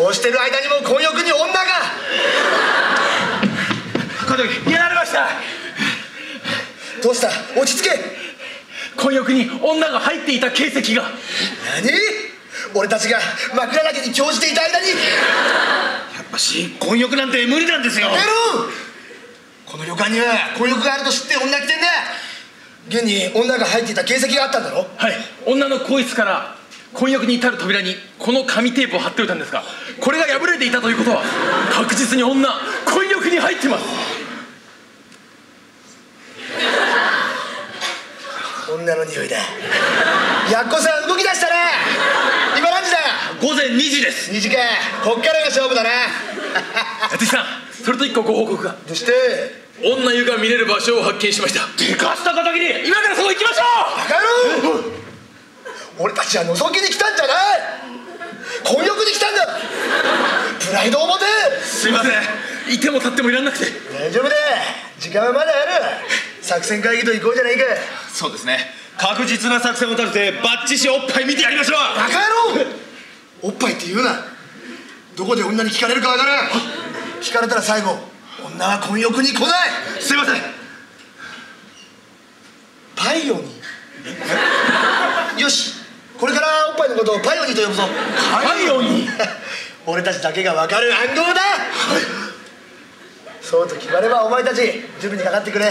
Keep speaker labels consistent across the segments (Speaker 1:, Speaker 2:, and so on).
Speaker 1: うしてる間にも混浴に女が。
Speaker 2: 小峠、やられました。
Speaker 1: どうした？落ち着け。
Speaker 2: 混浴に女が入っていた形跡が。
Speaker 1: 何？俺たちが枕投げに興じていた間に。
Speaker 2: やっぱし混浴なんて無理なんですよ。
Speaker 1: この旅館には混浴があると知って女来てんだ。現に女が入っていた形跡があったんだろ。
Speaker 2: はい、女の更衣室から混浴に至る扉にこの紙テープを貼っておいたんですが、これが破れていたということは確実に女混浴に入ってます。
Speaker 1: 女の匂いだ。やっこさん動き出したな。今何時だ？
Speaker 2: 午前2時です。
Speaker 1: 2時か。こっからが勝負だな。
Speaker 2: やつきさん、それと一個ご報告が。
Speaker 1: どうして？
Speaker 2: 女湯が見れる場所を発見しました。でかした片桐、今からそこ行きましょう。
Speaker 1: バカ野郎。俺たちは覗きに来たんじゃない。混浴に来たんだ。プライドを持て。
Speaker 2: すいません、いても立ってもいらんなくて。
Speaker 1: 大丈夫だ、時間はまだある。作戦会議と行こうじゃないか。
Speaker 2: そうですね、確実な作戦を立ててバッチシおっぱい見てやりましょう。
Speaker 1: バカ野郎。おっぱいって言うな。どこで女に聞かれるかわからん。聞かれたら最後、女は混浴に来ない。
Speaker 2: すいません。
Speaker 1: パイオニー。よし、これからおっぱいのことをパイオニーと呼ぶぞ。
Speaker 2: パイオニー。
Speaker 1: 俺たちだけが分かる暗号だ。はい、そうと決まればお前たち準備にかかってくれ。
Speaker 2: はい。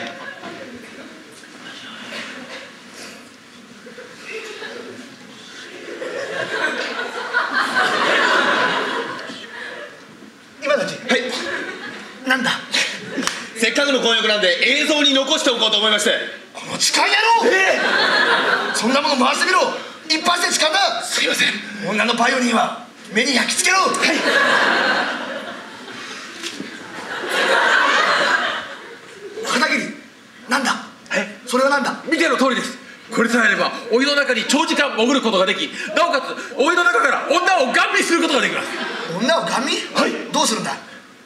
Speaker 1: 今たち。
Speaker 2: はい。
Speaker 1: なんだ。
Speaker 2: せっかくの混浴なんで映像に残しておこうと思いまして。
Speaker 1: この痴漢野郎。そんなもの回してみろ。一発で痴漢だ。
Speaker 2: すいません。
Speaker 1: 女のパイオニーは目に焼き付けろ。はい。片桐、なんだ。それはなんだ。
Speaker 2: 見ての通りです。これさえあればお湯の中に長時間潜ることができ、なおかつお湯の中から女をガン見することができます。
Speaker 1: 女をガン見。
Speaker 2: はい。
Speaker 1: どうするんだ。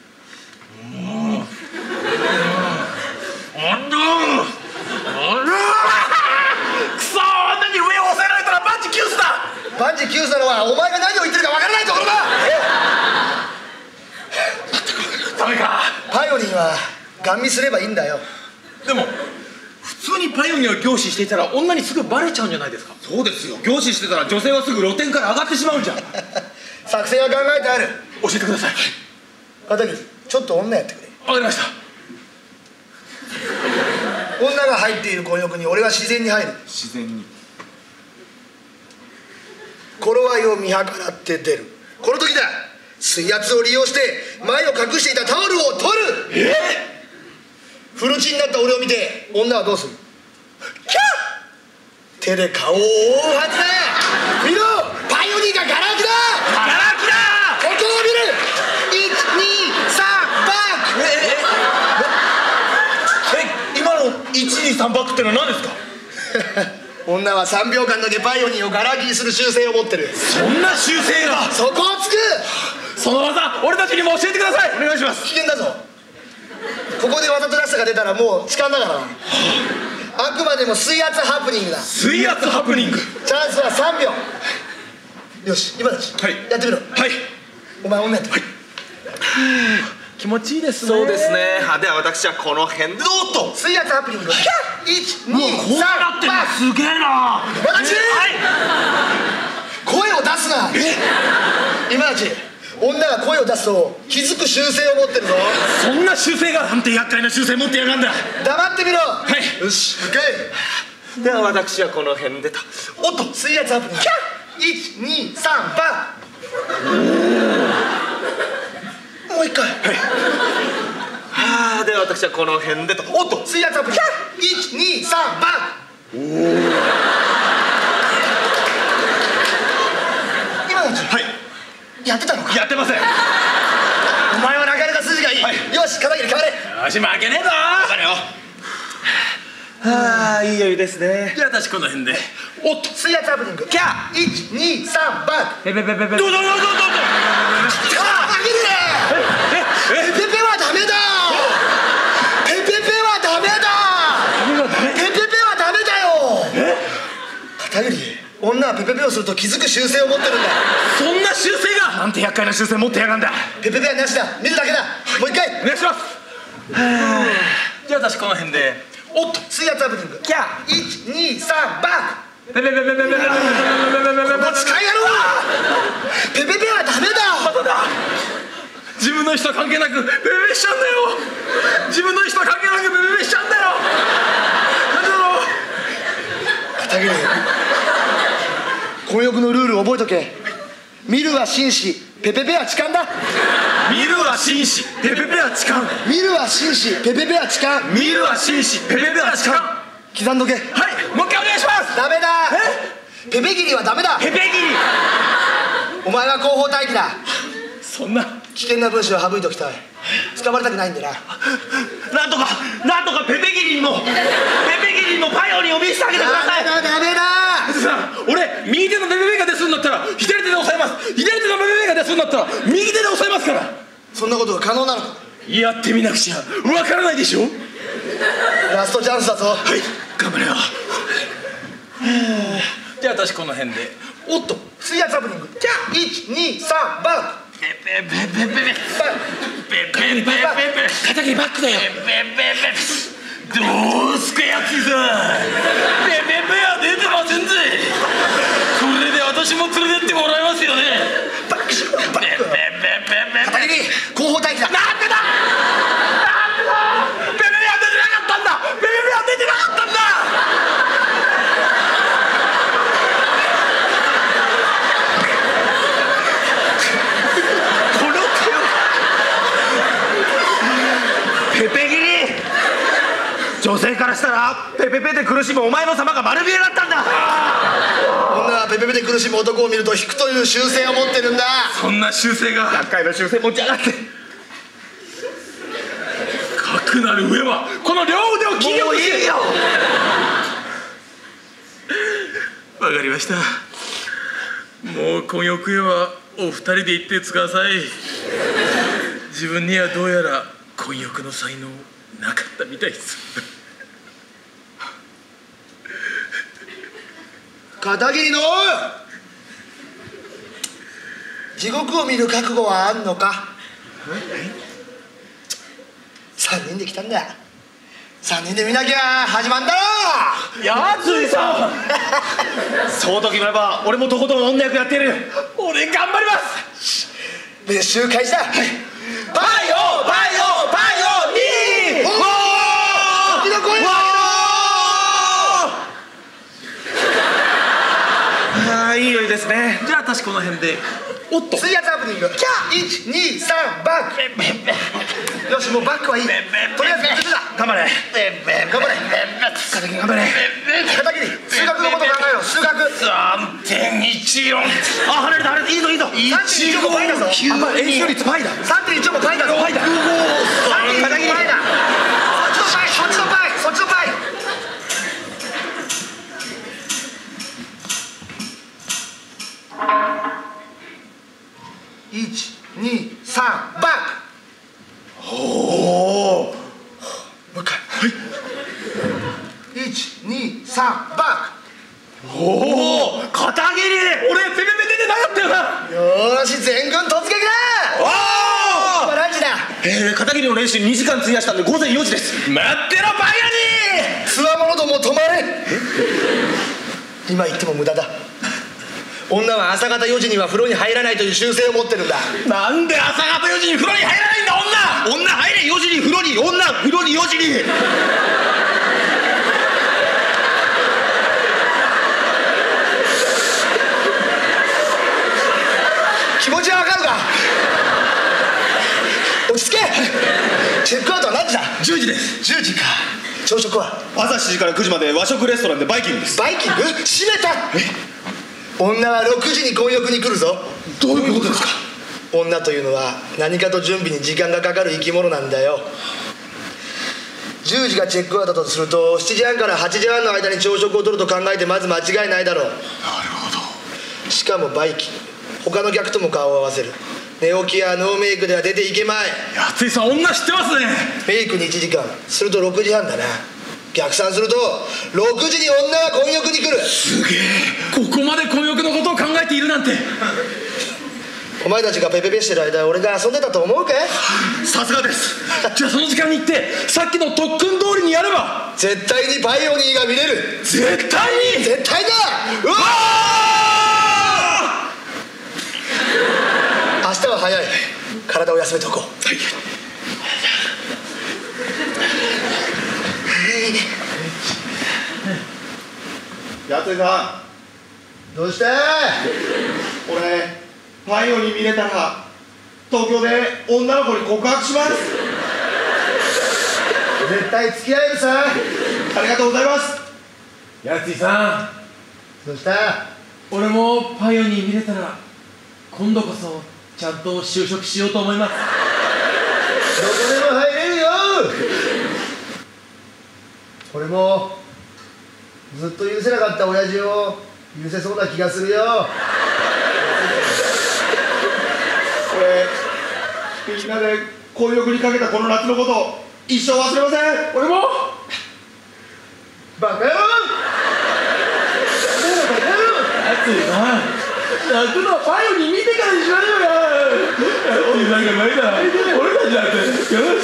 Speaker 2: くそー、女に上を押さえられたら万事休すだ。
Speaker 1: 万事休すなのはお前が何を言ってるかわからないところだ。
Speaker 2: ダメか。
Speaker 1: パイオニーはガン見すればいいんだよ。
Speaker 2: でも普通にパイオニーを凝視していたら女にすぐバレちゃうんじゃないですか。そうですよ、凝視してたら女性はすぐ露店から上がってしまうんじゃん。
Speaker 1: 作戦は考えてある。
Speaker 2: 教えてください。
Speaker 1: 片桐、ちょっと女やってくれ。
Speaker 2: わかりました。
Speaker 1: 女が入っている混浴に俺は自然に入る。
Speaker 2: 自然に。
Speaker 1: 頃合いを見計らって出る。この時だ。水圧を利用して前を隠していたタオルを取る。フルチンになった俺を見て女はどうする。キャッ。手で顔を覆うはずだ。見ろ、パイオニーがガラ空きだ。
Speaker 2: ガラ空きだ。
Speaker 1: ここを見る。1、2、3バック。
Speaker 2: 今の123バックってのは何ですか。
Speaker 1: 女は3秒間だけパイオニーをガラ空きにする習性を持ってる。
Speaker 2: そんな習性が。
Speaker 1: そこをつく。
Speaker 2: その技俺たちにも教えてください。お願いします。
Speaker 1: 危険だぞ。ここでわざとらしさが出たらもう痴漢だからな。あくまでも水圧ハプニングだ。
Speaker 2: 水圧ハプニング。
Speaker 1: チャンスは3秒。よし、今たち、
Speaker 2: はい、
Speaker 1: やってみろ。
Speaker 2: はい。
Speaker 1: お前女やってみろ。
Speaker 2: 気持ちいいですね。
Speaker 3: そうですね。では私はこの辺で。
Speaker 1: おっと、水圧ハプニング。1、2、3、
Speaker 2: もうこうなってんのすげえな。
Speaker 1: 私、声を出すな。今たち、女が声を出すと気づく習性を持ってるぞ。
Speaker 2: そんな習性が。なんて厄介な習性持ってやがんだ。
Speaker 1: 黙ってみろ。
Speaker 2: はい。
Speaker 1: よし、
Speaker 3: では私はこの辺でと。
Speaker 1: おっと、水圧ハプニング。1、2、3、バン。もう一回。
Speaker 3: では私はこの辺でと。
Speaker 1: おっと、水圧アップ。1、2、3、バン。今のうち。
Speaker 2: はい。
Speaker 1: やってたのか。
Speaker 2: やってません。
Speaker 1: お前はなかなか筋がいい。
Speaker 2: はい、
Speaker 1: よし、片桐変われ。
Speaker 2: よし、負けねえぞ。分かるよ。
Speaker 3: いいお湯ですね。
Speaker 2: じゃあ私この辺で。おっと、
Speaker 1: 水圧アップニング。キャー。1、2、3、バン。
Speaker 2: ペペペペペ。どう
Speaker 1: ペペペはダメだ。ペペペはダメだ。ペペペはダメだよ。片桐、女はペペペをすると気づく習性を持ってるんだ。
Speaker 2: そんな習性が。 なんて厄介な修正持ってやがんだ。
Speaker 1: ペペペはなしだ、見るだけだ。もう一回
Speaker 2: お願いします。じゃあ私この辺で。おっと
Speaker 1: 水圧ハプニング、
Speaker 2: キャ
Speaker 1: ー123バック。
Speaker 2: ペペペペペペペペペペペペペペペ
Speaker 1: 使いやろう。ペペペはダメだ。
Speaker 2: 自分の人関係なくベベベしちゃうんだよ。自分の人関係なくベベベしちゃうんだよ。なんでだろう。
Speaker 1: 片桐、混浴のルール覚えとけ。見るは紳士、ペペペは痴漢だ。
Speaker 2: 見るは紳士、ペペペは痴漢。
Speaker 1: 見るは紳士、ペペペは痴漢。
Speaker 2: 見るは紳士、ペペペは痴漢。
Speaker 1: 刻んどけ。
Speaker 2: はい、もう一回お願いします。
Speaker 1: ダメだ。ペペ切りはダメだ。
Speaker 2: ペペ切り。
Speaker 1: お前は後方待機だ。
Speaker 2: そんな
Speaker 1: 危険な分子を省いておきたい。捕まりたくないんでな。
Speaker 3: なんとかペペギリにもパイオに呼び捨てあげてください。
Speaker 1: ダメだ。
Speaker 2: さあ、俺右手のベベベが出すんだったら左手で押さえます。左手のベベベが出すんだったら右手で押さえますから。
Speaker 1: そんなことが可能なのか。
Speaker 2: やってみなくちゃわからないでしょ。
Speaker 1: ラストチャンスだぞ。
Speaker 2: はい、頑張れよ。じゃあ私この辺で。
Speaker 1: おっと水圧ハプニング、キャー123バック。
Speaker 2: ペペペペペペペペペペ片桐バックだよ。どうすかやつさ。ペペペは出てませんぜ。これで私も連れてってもらえますよね。
Speaker 1: バックしろ。バック。片桐後方待機だ。
Speaker 2: なんでだ。ペペペは出てなかったんだ。ペペペは出てなかったんだ。
Speaker 3: ペペギリ、女性からしたらペペペで苦しむお前の様が丸見えだったんだ。
Speaker 1: 女はペペペで苦しむ男を見ると引くという習性を持ってるんだ。
Speaker 2: そんな習性が。
Speaker 3: 厄介な習性持ちやがって。
Speaker 2: かくなる上はこの両腕を切り落として。
Speaker 3: いいよ。
Speaker 2: わかりました。もう混浴へはお二人で行ってください。自分にはどうやら混浴の才能なかったみたいです。
Speaker 1: 片桐の地獄を見る覚悟はあんのか。3人で来たんだ。3人で見なきゃ始まんだろ。
Speaker 3: やついさん。そうと決めれば俺もとことん女役やってやるよ。
Speaker 2: 俺頑張ります。
Speaker 1: 練習開始だ。はい。
Speaker 3: パイオに。
Speaker 1: おお。大きな声だ。
Speaker 3: ああ、いいよいいですね。
Speaker 2: じゃあ私この辺で。おっと
Speaker 1: 水圧ハプニング、キャー123バック。よし、もうバックはいい。とりあえずだ。
Speaker 3: 頑張れ。
Speaker 1: 頑張れ。
Speaker 3: 片桐頑張れ。
Speaker 1: 片桐、数学のこと考えろ。数学
Speaker 2: 3.14。
Speaker 3: あ、離れたいいぞいいぞ。
Speaker 1: 3.15 もパイだぞ。
Speaker 3: 演習率パイだ。
Speaker 1: 3.15もパイだぞ。
Speaker 3: パイだ。
Speaker 1: 3.15もパイだ。そっちのパイ。123バック。おお。もう一回。123バック。
Speaker 3: おお、片桐。
Speaker 2: 俺ペペペ出てなかったよな。
Speaker 1: よーし、全軍突撃だ。
Speaker 3: おお。
Speaker 1: 今何時だ。
Speaker 3: 片桐の練習2時間費やしたんで午前4時です。
Speaker 2: 待ってろバイアニー。
Speaker 1: つわものども止まれ。今言っても無駄だ。女は朝方4時には風呂に入らないという習性を持ってるんだ。
Speaker 2: なんで朝方4時に風呂に入らないんだ女。
Speaker 3: 女入れ4時に風呂に。女風呂に4時に。
Speaker 1: 気持ちはわかるか。落ち着け。チェックアウトは何時だ。
Speaker 2: 10時です。
Speaker 1: 10時か。朝食は
Speaker 3: 朝7時から9時まで和食レストランでバイキングです。
Speaker 1: バイキング。閉めた。女は6時に混浴に来るぞ。
Speaker 3: どういうことですか。
Speaker 1: 女というのは何かと準備に時間がかかる生き物なんだよ。10時がチェックアウトだとすると7時半から8時半の間に朝食をとると考えてまず間違いないだろう。
Speaker 2: なるほど。
Speaker 1: しかもバイキング、他の客とも顔を合わせる。寝起きやノーメイクでは出ていけまい。
Speaker 2: やついさん女知ってますね。
Speaker 1: メイクに1時間すると6時半だな。逆算すると6時に女は混浴に来る。
Speaker 2: すげえ。ここまで混浴のことを考えているなんて。
Speaker 1: お前たちがペペペしてる間俺が遊んでたと思うかい？
Speaker 2: さすがです。じゃあその時間に行ってさっきの特訓通りにやれば
Speaker 1: 絶対にバイオニーが見れる。
Speaker 2: 絶対に。
Speaker 1: 絶対だ。うわー、明日は早い。体を休めておこう。はい。
Speaker 3: やついさ
Speaker 1: どうして？
Speaker 3: ん、俺バイオに見れたら東京で女の子に告白します。
Speaker 1: 絶対付き合えるさ。
Speaker 3: ありがとうございます。
Speaker 2: やついさん、
Speaker 1: どうした？
Speaker 2: 俺もパイオニー見れたら今度こそちゃんと就職しようと思います。
Speaker 1: どこでも入れるよ。俺もずっと許せなかった親父を許せそうな気がするよ。
Speaker 3: 俺みんなで恋欲にかけたこの夏のこと一生忘れません。
Speaker 2: 俺も。
Speaker 1: バカ野郎。
Speaker 2: やついさん、泣くのはパイオニー見てからにしましょうよ。おじさんが泣いたら俺たちだってよし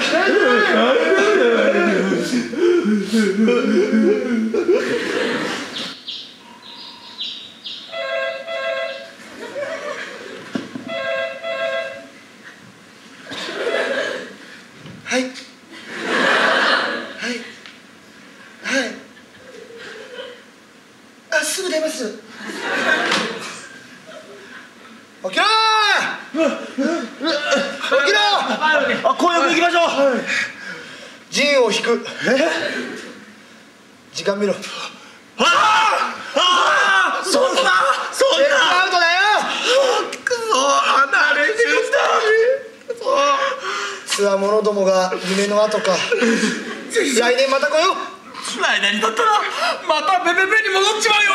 Speaker 1: はいはいはい。あ、すぐ出ます。起きろー。起きろー。
Speaker 3: あ、婚約行きましょう。
Speaker 1: 陣を引く。時間見ろ。
Speaker 3: そんな
Speaker 1: アウトだよ。
Speaker 3: くそ、離れてきた。
Speaker 1: つわものどもが夢の後か。来年また来よう。
Speaker 2: 来年になったらまたペペペに戻っちまうよ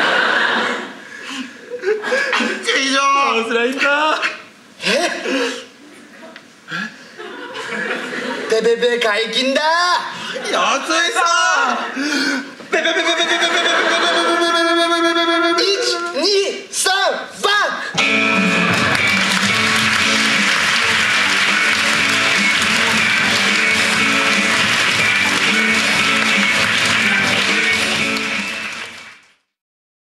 Speaker 2: 俺。以上どうすりゃいいんだ。
Speaker 1: ペペペ解禁だ。
Speaker 3: やついさん、ペペペペペペペペペペペペペペペペ